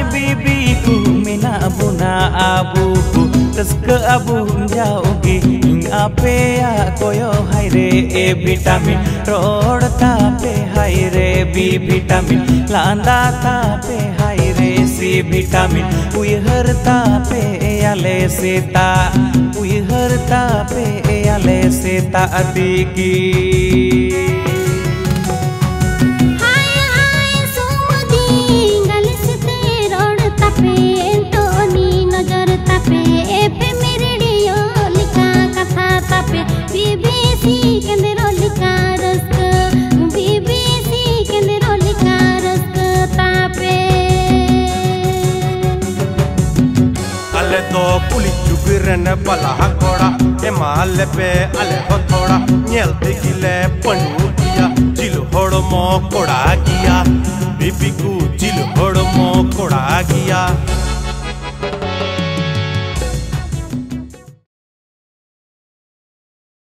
bibi ku mina buna abu ku teske abu jaugi ing ape ya koyo haire e vitamin rod tape haire b vitamin landa tape haire c vitamin uyhar tape ale seta uyhar tape ale seta adiki पुली जुगरन बला कोड़ा हिमाल पे अले हो थोड़ा nail दिखिले पनु किया जिल होड़ मो कोड़ा किया बीबी को